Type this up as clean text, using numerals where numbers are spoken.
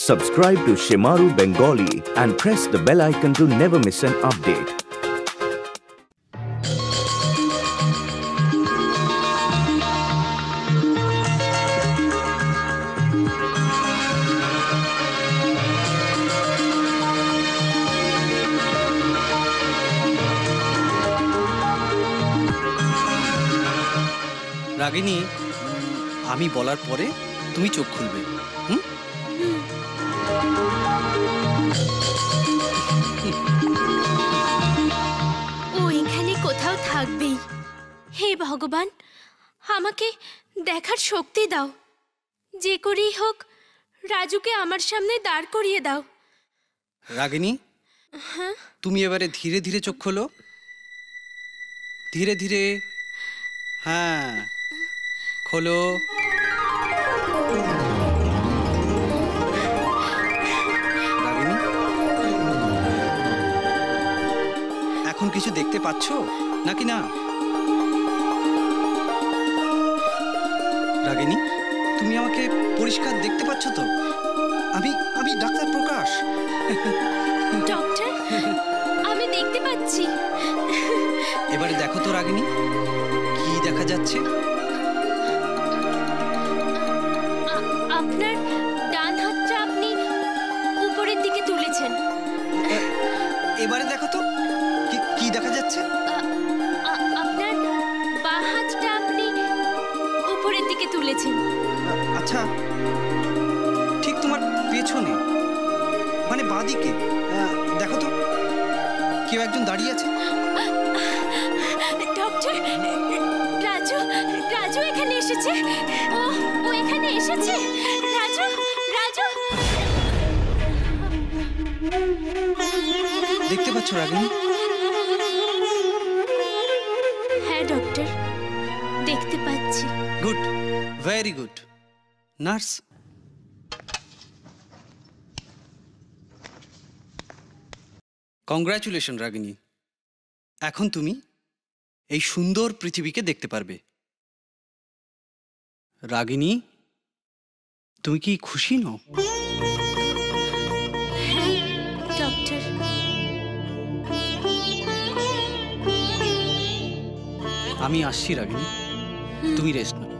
Subscribe to Shimaru Bengali and press the bell icon to never miss an update. রাগিনী, আমি বলার পরে তুমি চোখ খুলবে। ও এখানে কোথাও থাকবেই। হে ভগবান, আমাকে দেখার শক্তি দাও। যে করেই হোক রাজুকে আমার সামনে দাঁড় করিয়ে দাও। রাগিনী, তুমি এবারে ধীরে ধীরে চোখ খোলো। ধীরে ধীরে। হ্যাঁ, খোলো। রাগিনী, এখন কিছু দেখতে পাচ্ছ নাকি না? রাগিনী, তুমি আমাকে পরিষ্কার দেখতে পাচ্ছ তো? আমি ডাক্তার প্রকাশ। ডক্টর, আমি দেখতে পাচ্ছি। এবারে দেখো তো রাগিনী, কি দেখা যাচ্ছে? আপনার ডান হাতটা আপনি উপরের দিকে তুলেছেন। এবারে দেখো তো কি দেখা যাচ্ছে? আপনার বাঁ হাতটা আপনি উপরের দিকে তুলেছেন। আচ্ছা, ঠিক তোমার পেছনে, মানে বাঁ দিকে দেখো তো, কেউ একজন দাঁড়িয়ে আছে। ডক্টর, রাজু এখানে এসেছে। ও এখানে এসেছে। রাজু। দেখতে পাচ্ছ রাগিনী? হ্যাঁ ডক্টর, দেখতে পাচ্ছি। Good, very good. Nurse, congratulation Ragini. এখন তুমি এই সুন্দর পৃথিবীকে দেখতে পারবে। রাগিনী, তুমি কি খুশি নও? হ্যাঁ ডক্টর। আমি আসছি রাগিনী, তুমি রেস্ট নাও।